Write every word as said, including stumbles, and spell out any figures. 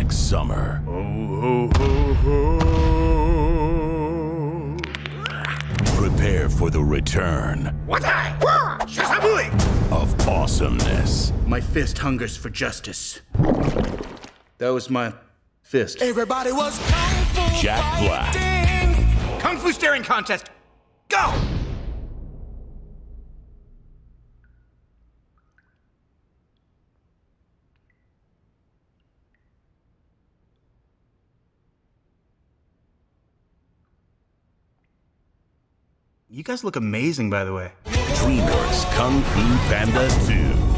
like summer. Ho, ho, ho, ho. Prepare for the return of awesomeness. My fist hungers for justice. That was my fist. Everybody was kung fu Jack Black. fighting. Kung Fu staring contest. Go! You guys look amazing, by the way. DreamWorks Kung Fu Panda two.